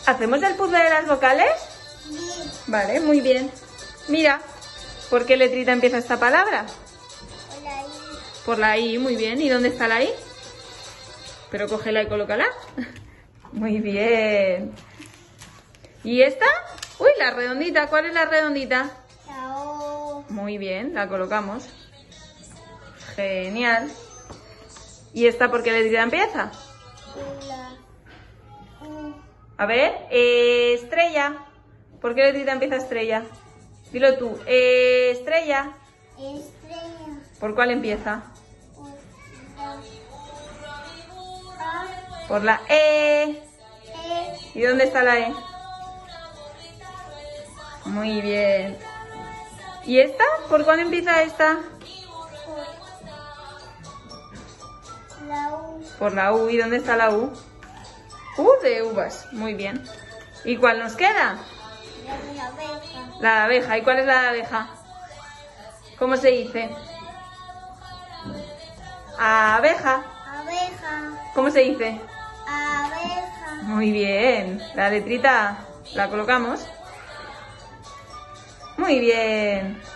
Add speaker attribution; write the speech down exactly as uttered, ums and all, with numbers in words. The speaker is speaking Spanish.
Speaker 1: ¿Hacemos el puzzle de las vocales?
Speaker 2: Sí.
Speaker 1: Vale, muy bien. Mira, ¿por qué letrita empieza esta palabra?
Speaker 2: Hola, I.
Speaker 1: Por la I, muy bien. ¿Y dónde está la I? Pero cógela y colócala. Muy bien. ¿Y esta? Uy, la redondita. ¿Cuál es la redondita?
Speaker 2: La O.
Speaker 1: Muy bien, la colocamos. Genial. ¿Y esta por qué letrita empieza?
Speaker 2: La U.
Speaker 1: A ver, eh, estrella. ¿Por qué letrita empieza estrella? Dilo tú. Eh, estrella.
Speaker 2: Estrella.
Speaker 1: ¿Por cuál empieza?
Speaker 2: A.
Speaker 1: Por la E.
Speaker 2: E.
Speaker 1: ¿Y dónde está la E? Muy bien. ¿Y esta? ¿Por cuál empieza esta?
Speaker 2: La U.
Speaker 1: Por la U. ¿Y dónde está la U? U de uvas. Muy bien. ¿Y cuál nos queda?
Speaker 2: La de la abeja.
Speaker 1: La de abeja. ¿Y cuál es la de abeja? ¿Cómo se dice? Abeja.
Speaker 2: Abeja.
Speaker 1: ¿Cómo se dice?
Speaker 2: Abeja.
Speaker 1: Muy bien. La letrita la colocamos. Muy bien.